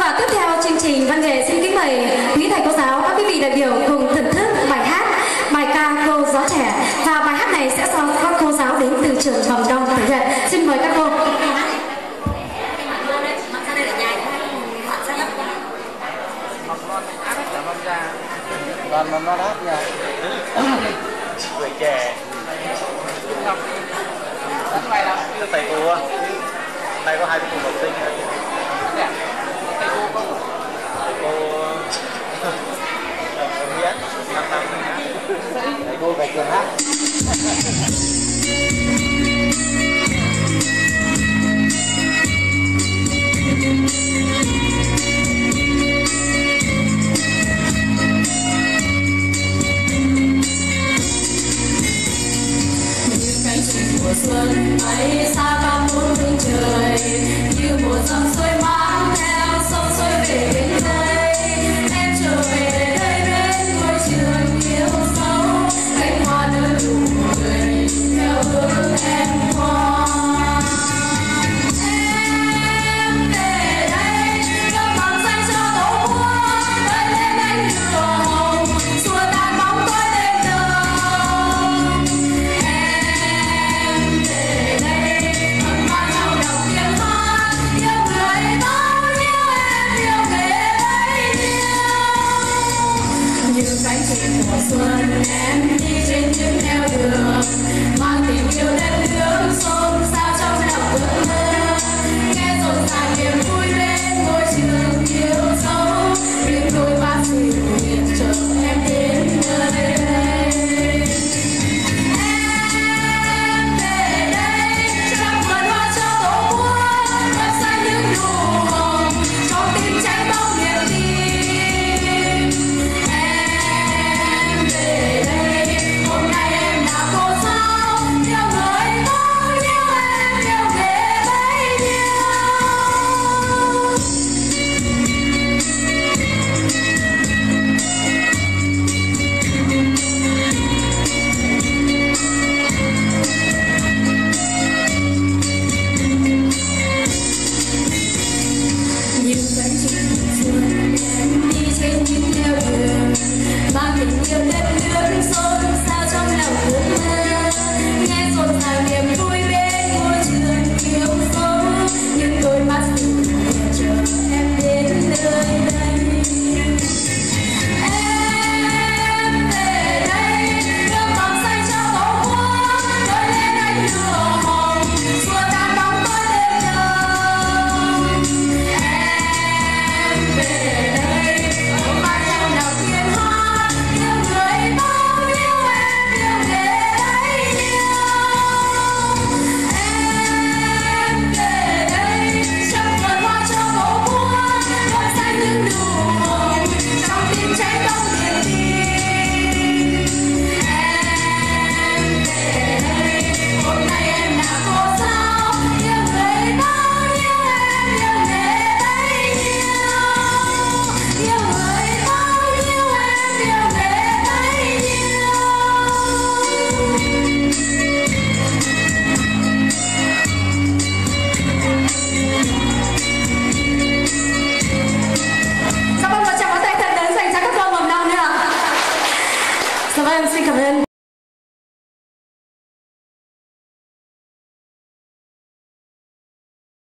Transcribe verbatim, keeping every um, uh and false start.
và tiếp theo chương trình văn nghệ xin kính mời quý thầy cô giáo, các quý vị đại biểu cùng thưởng thức bài hát bài ca Cô Giáo Trẻ, và bài hát này sẽ do các cô giáo đến từ trường mầm non thể hiện. Xin mời các cô. Đoàn mầm non hát nha. Tuổi trẻ. Này là thầy cô. Thầy có hai cô học sinh. Thầy cô có cô Miễn năm năm. Thầy cô về trường hát.